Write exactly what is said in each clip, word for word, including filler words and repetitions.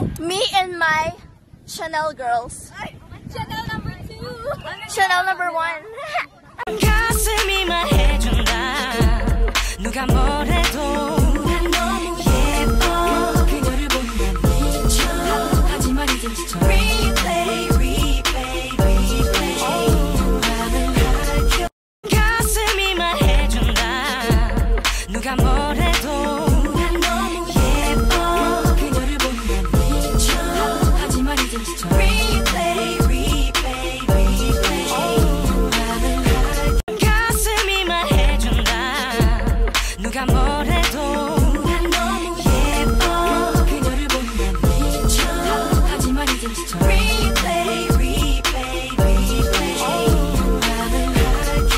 Me and my Chanel girls. Chanel number two. Chanel number one. 가슴이 말해준다. 누가 뭐래도 난 너무 예뻐. 그녀를 보면 미쳐. 하지만 이젠 지쳐. Replay, replay, replay. 나는 할게. 가슴이 말해준다. 누가 뭐래도 난 너무 예뻐. 그녀를 보면 미쳐. 하지만 이젠 지쳐. Replay, replay, replay. 나는 할게. 가슴이 말해준다. 누가 뭐래도 난 너무 예뻐. 그녀를 보면 미쳐. 하지만 이젠 지쳐. Replay, replay, replay. 나는 할게.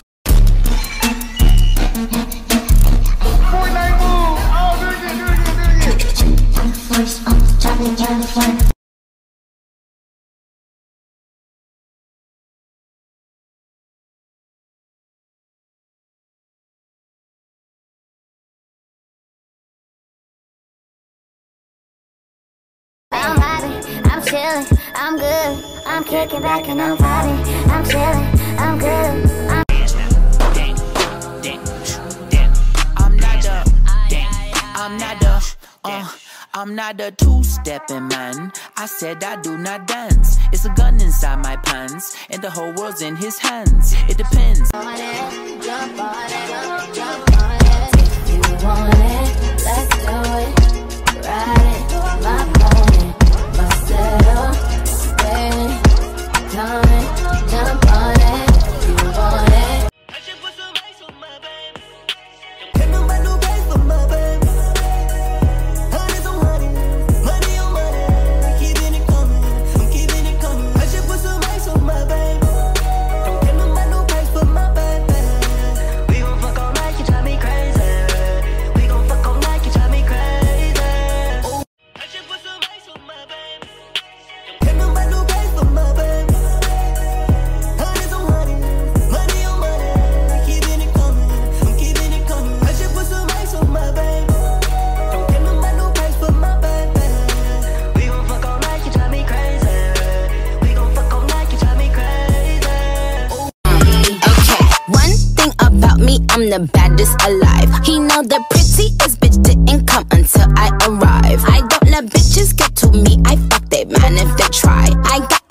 I'm vibing, I'm chilling, I'm good. I'm kicking back and I'm vibing, I'm chilling, I'm good. I'm I'm not the, I'm not the, uh, I'm not a two-stepping man. I said I do not dance. It's a gun inside my pants, and the whole world's in his hands. It depends. on it, jump on it, jump on it. If you want it, let's do it. Ride it, my pony, bust it up, spin it, turn it, jump on it. If you want it. I'm the baddest alive. He know the prettiest bitch didn't come until I arrive. I don't let bitches get to me. I fuck they man if they try. I got